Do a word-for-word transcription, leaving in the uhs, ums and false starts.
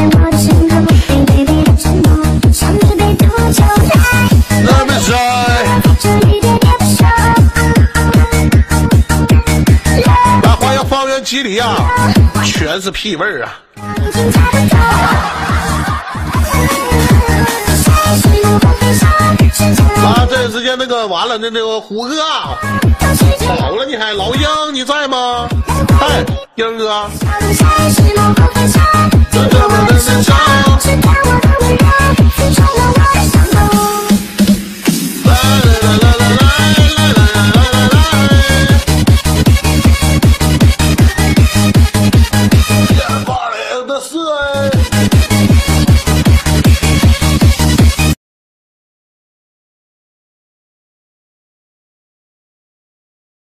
那花样方圆几里呀，全是屁味儿啊！啊，这时间那个完了，那那个虎哥啊，好了，你还老鹰你在吗？哎，鹰哥。这这这这这